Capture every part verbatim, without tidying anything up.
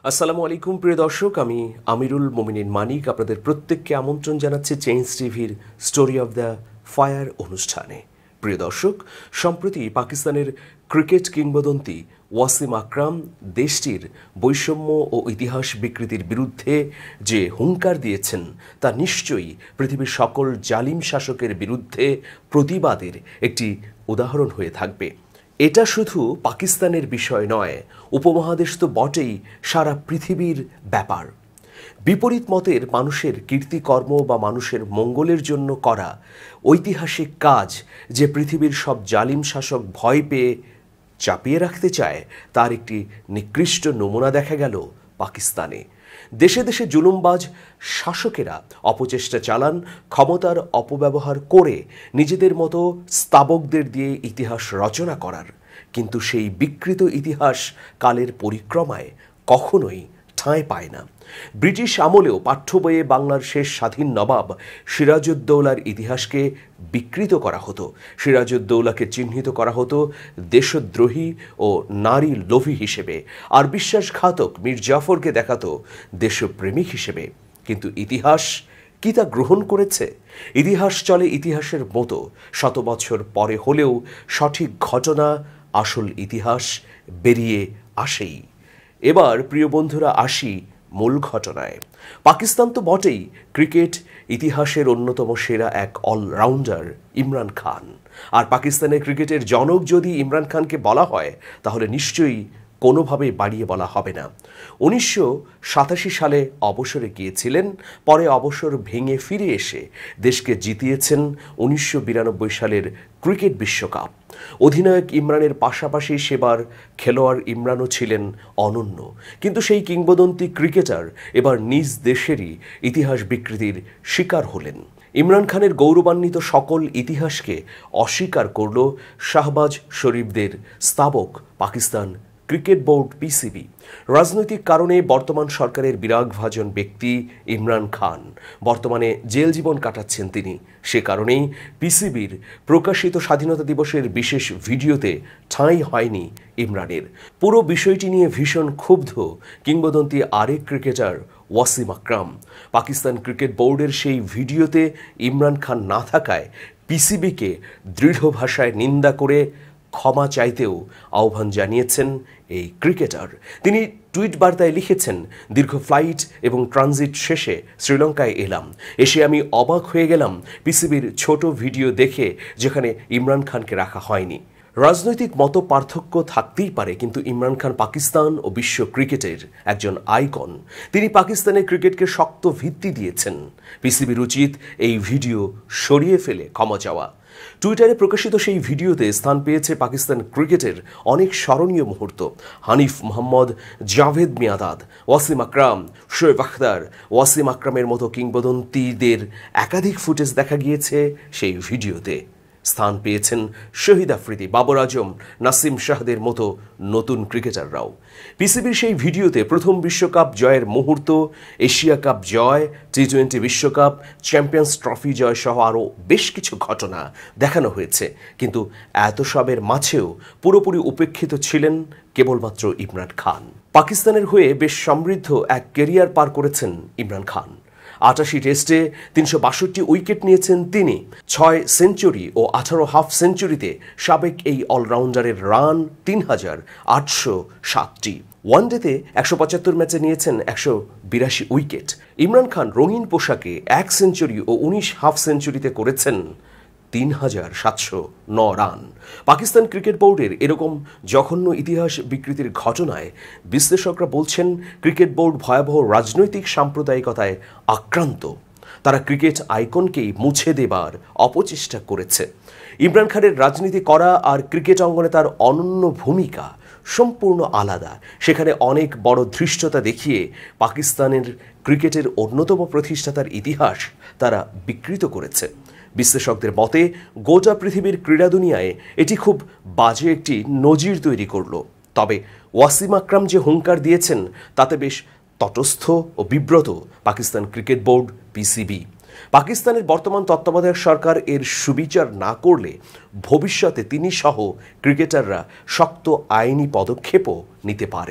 আসসালামু আলাইকুম প্রিয় দর্শক, আমি আমিরুল মোমিনিন মানিক আপনাদের প্রত্যেককে আমন্ত্রণ জানাচ্ছি চেঞ্জ টিভির স্টোরি অফ দ্য ফায়ার অনুষ্ঠানে। প্রিয় দর্শক, সম্প্রতি পাকিস্তানের ক্রিকেট কিংবদন্তি ওয়াসিম আকরাম দেশটির বৈষম্য ও ইতিহাস বিকৃতির বিরুদ্ধে যে হুঙ্কার দিয়েছেন তা নিশ্চয়ই পৃথিবীর সকল জালিম শাসকের বিরুদ্ধে প্রতিবাদের একটি উদাহরণ হয়ে থাকবে। এটা শুধু পাকিস্তানের বিষয় নয়, উপমহাদেশ তো বটেই, সারা পৃথিবীর ব্যাপার। বিপরীত মতের মানুষের কীর্তিকর্ম বা মানুষের মঙ্গলের জন্য করা ঐতিহাসিক কাজ যে পৃথিবীর সব জালিম শাসক ভয় পেয়ে চাপিয়ে রাখতে চায়, তার একটি নিকৃষ্ট নমুনা দেখা গেল পাকিস্তানে। দেশে দেশে জুলুমবাজ শাসকেরা অপচেষ্টা চালান ক্ষমতার অপব্যবহার করে নিজেদের মতো স্তাবকদের দিয়ে ইতিহাস রচনা করার, কিন্তু সেই বিকৃত ইতিহাস কালের পরিক্রমায় কখনোই ঠাঁই পায় না। ব্রিটিশ আমলেও পাঠ্য বইয়ে বাংলার শেষ স্বাধীন নবাব সিরাজউদ্দৌলার ইতিহাসকে বিকৃত করা হতো। সিরাজউদ্দৌলাকে চিহ্নিত করা হতো দেশদ্রোহী ও নারী লোভী হিসেবে, আর বিশ্বাসঘাতক মীর জাফরকে দেখাতো দেশপ্রেমিক হিসেবে। কিন্তু ইতিহাস কি তা গ্রহণ করেছে? ইতিহাস চলে ইতিহাসের মতো, শত বছর পরে হলেও সঠিক ঘটনা, আসল ইতিহাস বেরিয়ে আসেই। এবার প্রিয় বন্ধুরা, আসি মূল ঘটনায়। পাকিস্তান তো বটেই, ক্রিকেট ইতিহাসের অন্যতম সেরা এক অলরাউন্ডার ইমরান খান। আর পাকিস্তানের ক্রিকেটের জনক যদি ইমরান খানকে বলা হয়, তাহলে নিশ্চয়ই কোনোভাবেই বাড়িয়ে বলা হবে না। উনিশশো সাতাশি সালে অবসরে গিয়েছিলেন, পরে অবসর ভেঙে ফিরে এসে দেশকে জিতিয়েছেন উনিশশো বিরানব্বই সালের ক্রিকেট বিশ্বকাপ। অধিনায়ক ইমরানের পাশাপাশি সেবার খেলোয়াড় ইমরানও ছিলেন অনন্য। কিন্তু সেই কিংবদন্তি ক্রিকেটার এবার নিজ দেশেরই ইতিহাস বিকৃতির শিকার হলেন। ইমরান খানের গৌরবান্বিত সকল ইতিহাসকে অস্বীকার করল শাহবাজ শরীফদের স্তাবক পাকিস্তান ক্রিকেট বোর্ড পিসিবি। রাজনৈতিক কারণে বর্তমান সরকারের বিরাগভাজন ব্যক্তি ইমরান খান, বর্তমানে জেল জীবন কাটাচ্ছেন তিনি। সে কারণেই পিসিবির প্রকাশিত স্বাধীনতা দিবসের বিশেষ ভিডিওতে ঠাঁই হয়নি ইমরানের। পুরো বিষয়টি নিয়ে ভীষণ ক্ষুব্ধ কিংবদন্তি আরেক ক্রিকেটার ওয়াসিম আকরাম। পাকিস্তান ক্রিকেট বোর্ডের সেই ভিডিওতে ইমরান খান না থাকায় পিসিবিকে দৃঢ় ভাষায় নিন্দা করে ক্ষমা চাইতেও আহ্বান জানিয়েছেন এই ক্রিকেটার। তিনি টুইট বার্তায় লিখেছেন, দীর্ঘ ফ্লাইট এবং ট্রানজিট শেষে শ্রীলঙ্কায় এলাম। এসে আমি অবাক হয়ে গেলাম পিসিবির ছোট ভিডিও দেখে, যেখানে ইমরান খানকে রাখা হয়নি। রাজনৈতিক মত পার্থক্য থাকতেই পারে, কিন্তু ইমরান খান পাকিস্তান ও বিশ্ব ক্রিকেটের একজন আইকন। তিনি পাকিস্তানের ক্রিকেটকে শক্ত ভিত্তি দিয়েছেন। পিসিবির উচিত এই ভিডিও সরিয়ে ফেলে ক্ষমা চাওয়া। টুইটারে প্রকাশিত সেই ভিডিওতে স্থান পেয়েছে পাকিস্তান ক্রিকেটের অনেক স্মরণীয় মুহূর্ত। হানিফ মোহাম্মদ, জাভেদ মিয়াঁদাদ, ওয়াসিম আকরাম, শোয়েব আখতার, ওয়াসিম আকরামের মতো কিংবদন্তিদের একাধিক ফুটেজ দেখা গিয়েছে সেই ভিডিওতে। স্থান পেয়েছেন শহীদ আফ্রিদি, বাবর আজম, নাসিম শাহদের মতো নতুন ক্রিকেটাররাও। পিসিবির সেই ভিডিওতে প্রথম বিশ্বকাপ জয়ের মুহূর্ত, এশিয়া কাপ জয়, টি টোয়েন্টি বিশ্বকাপ, চ্যাম্পিয়ন্স ট্রফি জয় সহ আরও বেশ কিছু ঘটনা দেখানো হয়েছে। কিন্তু এত সবের মাঝেও পুরোপুরি উপেক্ষিত ছিলেন কেবলমাত্র ইমরান খান। পাকিস্তানের হয়ে বেশ সমৃদ্ধ এক ক্যারিয়ার পার করেছেন ইমরান খান। আটাশি টেস্টে তিনশো বাষট্টি উইকেট নিয়েছেন তিনি। ছয় সেঞ্চুরি ও আঠারো হাফ সেঞ্চুরিতে সাবেক এই অলরাউন্ডারের রান তিন হাজার আটশো সাতটি। ওয়ানডেতে একশো পঁচাত্তর ম্যাচে নিয়েছেন একশো বিরাশি উইকেট। ইমরান খান রঙিন পোশাকে এক সেঞ্চুরি ও উনিশ হাফ সেঞ্চুরিতে করেছেন তিন হাজার সাতশো ন রান। পাকিস্তান ক্রিকেট বোর্ডের এরকম জঘন্য ইতিহাস বিকৃতির ঘটনায় বিশ্লেষকরা বলছেন, ক্রিকেট বোর্ড ভয়াবহ রাজনৈতিক সাম্প্রদায়িকতায় আক্রান্ত। তারা ক্রিকেট আইকনকেই মুছে দেবার অপচেষ্টা করেছে। ইমরান খানের রাজনীতি করা আর ক্রিকেট অঙ্গনে তার অনন্য ভূমিকা সম্পূর্ণ আলাদা। সেখানে অনেক বড় ধৃষ্টতা দেখিয়ে পাকিস্তানের ক্রিকেটের অন্যতম প্রতিষ্ঠাতার ইতিহাস তারা বিকৃত করেছে। বিশ্লেষকদের মতে গোটা পৃথিবীর ক্রীড়া দুনিয়ায় এটি খুব বাজে একটি নজির তৈরি করল। তবে ওয়াসিম আকরাম যে হুঙ্কার দিয়েছেন তাতে বেশ তটস্থ ও বিব্রত পাকিস্তান ক্রিকেট বোর্ড পিসিবি। পাকিস্তানের বর্তমান তত্ত্বাবধায়ক সরকার এর সুবিচার না করলে ভবিষ্যতে তিনি সহ ক্রিকেটাররা শক্ত আইনি পদক্ষেপও নিতে পারেন।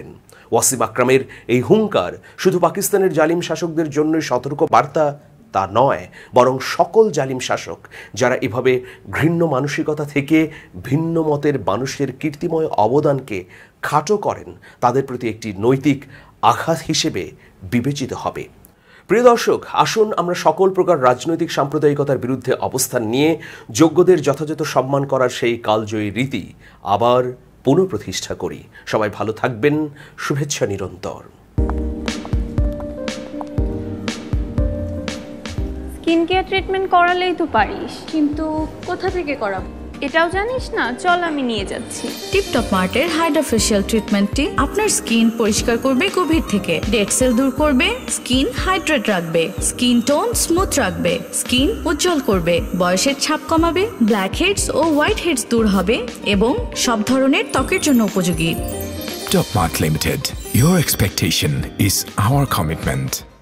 ওয়াসিম আকরামের এই হুঙ্কার শুধু পাকিস্তানের জালিম শাসকদের জন্যই সতর্ক বার্তা তা নয়, বরং সকল জালিম শাসক যারা এভাবে ঘৃণ্য মানসিকতা থেকে ভিন্ন মতের মানুষের কীর্তিময় অবদানকে খাটো করেন তাদের প্রতি একটি নৈতিক আঘাত হিসেবে বিবেচিত হবে। প্রিয় দর্শক, আসুন আমরা সকল প্রকার রাজনৈতিক সাম্প্রদায়িকতার বিরুদ্ধে অবস্থান নিয়ে যোগ্যদের যথাযথ সম্মান করার সেই কালজয়ী রীতি আবার পুনঃপ্রতিষ্ঠা করি। সবাই ভালো থাকবেন, শুভেচ্ছা নিরন্তর। স্কিন কেয়ার ট্রিটমেন্ট করালেই তো পারিস, কিন্তু কোথা থেকে করাবো এটাও জানিস না। চল আমি নিয়ে যাচ্ছি। টিপটপ মার্টের হাইড্রা ফেশিয়াল ট্রিটমেন্টটি আপনার স্কিন পরিষ্কার করবে গভীর থেকে, ডেড সেল দূর করবে, স্কিন হাইড্রেট রাখবে, স্কিন টোন স্মুথ রাখবে, স্কিন উজ্জ্বল করবে, বয়সের ছাপ কমাবে, ব্ল্যাক হেডস ও হোয়াইট হেডস দূর হবে এবং সব ধরনের ত্বকের জন্য উপযোগী। Top Mart Limited. Your expectation is our commitment.